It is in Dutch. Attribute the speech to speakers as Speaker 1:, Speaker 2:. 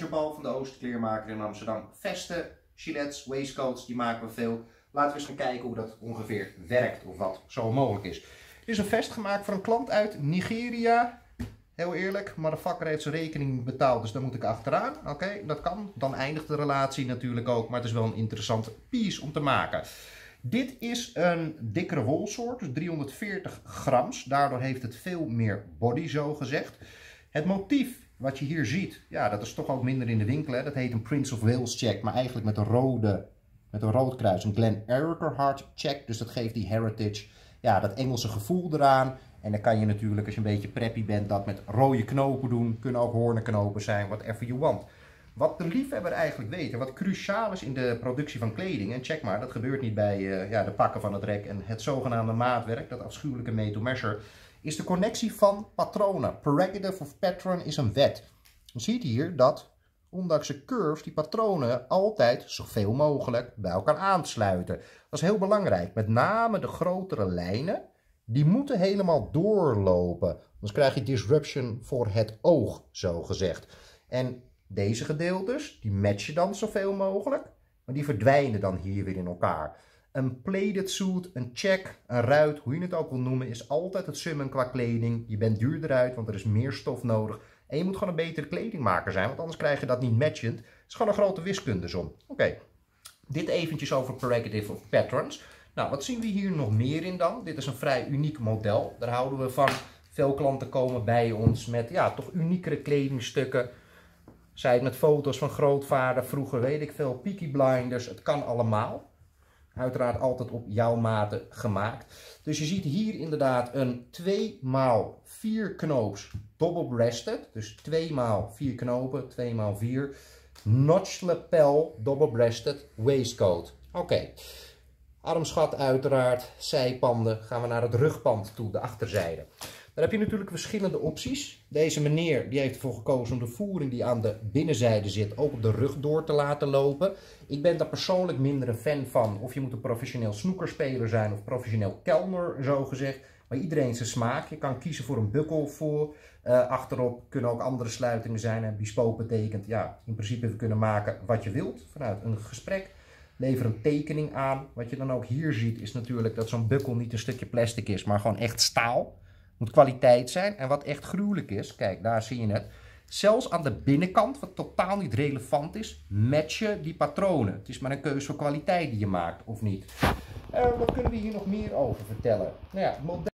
Speaker 1: Jabal van de Oosterkleermaker in Amsterdam. Vesten, gilets, waistcoats, die maken we veel. Laten we eens gaan kijken hoe dat ongeveer werkt of wat zo mogelijk is. Dit is een vest gemaakt voor een klant uit Nigeria. Heel eerlijk, maar de vakker heeft zijn rekening betaald, dus daar moet ik achteraan. Oké, dat kan. Dan eindigt de relatie natuurlijk ook, maar het is wel een interessant piece om te maken. Dit is een dikkere wolsoort, dus 340 grams. Daardoor heeft het veel meer body, zo gezegd. Het motief wat je hier ziet, ja, dat is toch ook minder in de winkel. Hè? Dat heet een Prince of Wales check, maar eigenlijk met een rood kruis. Een Glen Urquhart check, dus dat geeft die heritage, ja, dat Engelse gevoel eraan. En dan kan je natuurlijk, als je een beetje preppy bent, dat met rode knopen doen. Kunnen ook hoornenknopen zijn, whatever you want. Wat de liefhebber eigenlijk weet en wat cruciaal is in de productie van kleding, en check maar, dat gebeurt niet bij de pakken van het rek en het zogenaamde maatwerk, dat afschuwelijke made to measure, is de connectie van patronen. Prerogative of pattern is een wet. Je ziet hier dat, ondanks de curves, die patronen altijd zoveel mogelijk bij elkaar aansluiten. Dat is heel belangrijk. Met name de grotere lijnen, die moeten helemaal doorlopen. Anders krijg je disruption voor het oog, zo gezegd. En deze gedeeltes, die matchen dan zoveel mogelijk, maar die verdwijnen dan hier weer in elkaar. Een plated suit, een check, een ruit, hoe je het ook wil noemen, is altijd het summen qua kleding. Je bent duurder uit, want er is meer stof nodig. En je moet gewoon een betere kledingmaker zijn, want anders krijg je dat niet matchend. Het is gewoon een grote wiskundesom. Oké, dit eventjes over prerogative of patterns. Nou, wat zien we hier nog meer in dan? Dit is een vrij uniek model. Daar houden we van. Veel klanten komen bij ons met, ja, toch uniekere kledingstukken. Zij het met foto's van grootvader, vroeger weet ik veel, Peaky Blinders. Het kan allemaal. Uiteraard altijd op jouw maten gemaakt. Dus je ziet hier inderdaad een 2x4 knoops double-breasted. Dus 2x4 knopen, 2x4. Notch lapel double-breasted waistcoat. Oké. Armsgat uiteraard, zijpanden. Gaan we naar het rugpand toe, de achterzijde. Daar heb je natuurlijk verschillende opties. Deze meneer die heeft ervoor gekozen om de voering die aan de binnenzijde zit ook op de rug door te laten lopen. Ik ben daar persoonlijk minder een fan van. Of je moet een professioneel snoekerspeler zijn of professioneel kelner, zo gezegd. Maar iedereen zijn smaak. Je kan kiezen voor een bukkel voor. Achterop kunnen ook andere sluitingen zijn. En bespoke betekent, ja, in principe we kunnen maken wat je wilt vanuit een gesprek. Lever een tekening aan. Wat je dan ook hier ziet is natuurlijk dat zo'n bukkel niet een stukje plastic is, maar gewoon echt staal. Moet kwaliteit zijn. En wat echt gruwelijk is, kijk, daar zie je het. Zelfs aan de binnenkant, wat totaal niet relevant is, matchen die patronen. Het is maar een keuze voor kwaliteit die je maakt, of niet. Wat kunnen we hier nog meer over vertellen? Nou ja, het model